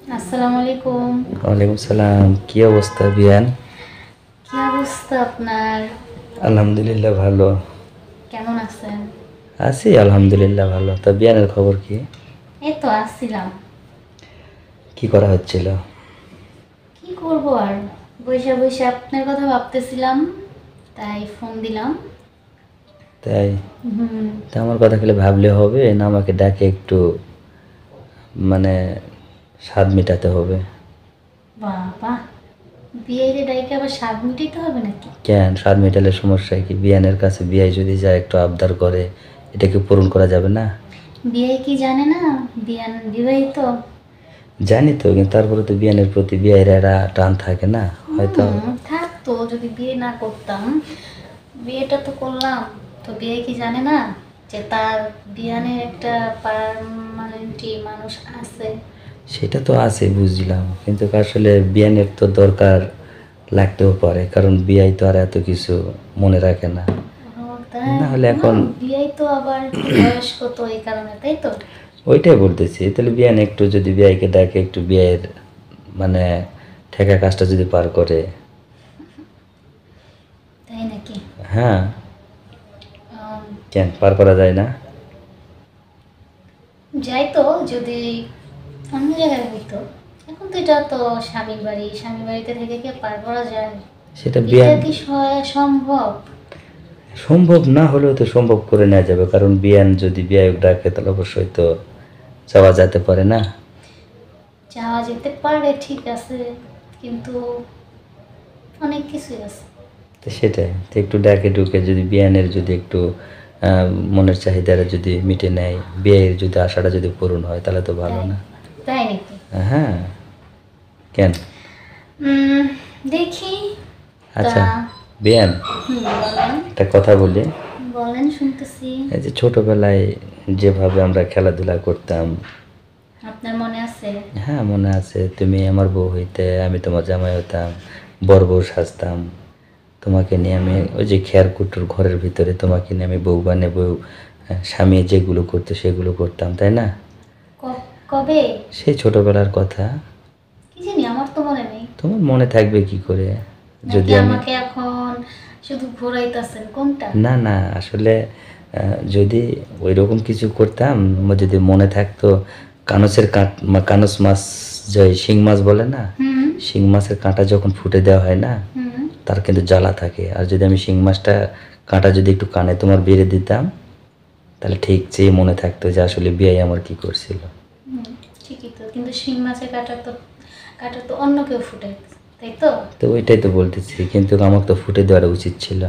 আসসালামু আলাইকুম। ওয়ালাইকুম সালাম। কি অবস্থা বিয়ান? কি অবস্থা আপনার? আলহামদুলিল্লাহ ভালো কেমন আছেন? আছি, আলহামদুলিল্লাহ ভালো। তা বিয়ানের খবর কি? এই তো আসছিলাম। কি করা হচ্ছিল? কি করব আর, বৈশা বৈশা আপনার কথা ভাবতেছিলাম, তাই ফোন দিলাম। তাই? হুম। তা আমার কথা খেলে ভাবলে হবে না, আমাকে ডাকে একটু মানে স্বাদ মেটাতে হবে। বাবা, বিয়ের ডাইকে আবার স্বাদ মিটাইতে হবে নাকি? কেন স্বাদ মেটালে সমস্যা কি? বিয়ানের কাছে বিয়াই যদি যায় একটু আবদার করে, এটা কি পূরণ করা যাবে না? বিয়ে কি জানে না বিয়ান বিবাহিত? জানি তো, কিন্তু তারপরে তো বিয়ানের প্রতি বিয়ের একটা টান থাকে না হয়তো। থাকতো যদি বিয়ে না করতাম। বিয়েটা তো করলাম, তো বিয়ে কি জানে না যে তার বিয়ানের একটা পার্মানেন্টলি মানুষ আছে? সেটা তো আছে বুঝলাম, কিন্তু আসলে বিয়ানের তো দরকার লাগতেও পারে, কারণ বিয়াই তো আর এত কিছু মনে রাখে না। ও, তাই না হলে এখন বিয়ে তো আবার একটু বয়স্ক, তো এই কারণে, তাই তো? ওইটাই বলতেছি, তাহলে বিয়ান একটু যদি বিয়াইকে ডাকে একটু বিয়ের মানে ঠেকা কাজটা যদি পার করে। তাই নাকি? হ্যাঁ, আম, কেন পার করা যায় না? যাই তো, যদি অন্য জায়গায় হইতো। এখন তো এটা তো স্বামীর বাড়ি, স্বামীর বাড়িতে থেকে কি পার করা যায়? সেটা এটা বিয়ান কি সম্ভব? সম্ভব না হলেও তো সম্ভব করে নেওয়া যাবে, কারণ বিয়ান যদি বিয়ায়ক ডাকে তাহলে অবশ্যই তো যাওয়া যেতে পারে না? যাওয়া যেতে পারে, ঠিক আছে, কিন্তু অনেক কিছুই আছে। তো সেটাই তো, একটু ডাকে ঢুকে যদি বিয়ানের যদি একটু মনের চাহিদাটা যদি মিটে নেয়, বিয়ের যদি আশাটা যদি পূরণ হয় তাহলে তো ভালো তাই না? তাই নাকি? হ্যাঁ, কেন? উম, দেখি। তা আচ্ছা বিয়ান, বলেন। একটা কথা বলি। বলেন, শুনতেছি। এই যে ছোটবেলায় যেভাবে আমরা খেলাধুলা করতাম, আপনার মনে আছে? হ্যাঁ মনে আছে। তুমি আমার বউ হইতে, আমি তোমার জামাই হতাম, বড় বউ সাজতাম। তোমাকে নিয়ে আমি ওই যে খেয়ারকুটোর ঘরের ভিতরে তোমাকে নিয়ে আমি বউ বানিয়ে বউ স্বামী যেগুলো করতো সেগুলো করতাম, তাই না? কবে? সেই ছোটবেলার কথা। কি জানি, আমার তো মনে নেই। তোমার মনে থাকবে কি করে যদি নাকি আমি... আমাকে এখন শুধু ঘুরাইতেছেন কোনটা? না না, আসলে যদি ওই রকম কিছু করতাম, যদি মনে থাকতো, কানস মাছ, যে শিং মাছ বলে না, হুম। শিং মাছের কাঁটা যখন ফুটে দেওয়া হয় না, হুম। তার কিন্তু জ্বালা থাকে। আর যদি আমি শিং মাছটা কাঁটা যদি একটু কানে তোমার বেড়ে দিতাম, তাহলে ঠিক চেয়ে মনে থাকতো যে আসলে বিয়ে আমার কি করছিল। হুম, ঠিকই তো, কিন্তু শিং মাছের কাটা তো অন্য কেউ ফুটাই, তাই তো? তো ওইটাই তো বলতেছি, কিন্তু আমাকে তো ফুটে দেওয়াটা উচিত ছিল।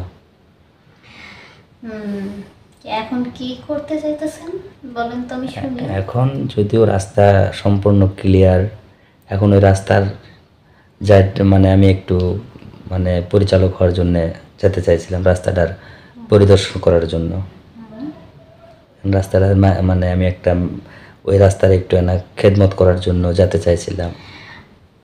হুম। এখন কি করতে চাইতেছেন বলেন তো, আমি শুনি। এখন যদিও রাস্তা সম্পূর্ণ ক্লিয়ার, এখন ওই রাস্তার যাই মানে আমি একটু মানে পরিচালক হওয়ার জন্য যেতে চাইছিলাম, রাস্তাটার পরিদর্শন করার জন্য। রাস্তাটা মানে আমি একটা ওই রাস্তার একটু না খেদমত করার জন্য যেতে চাইছিলাম।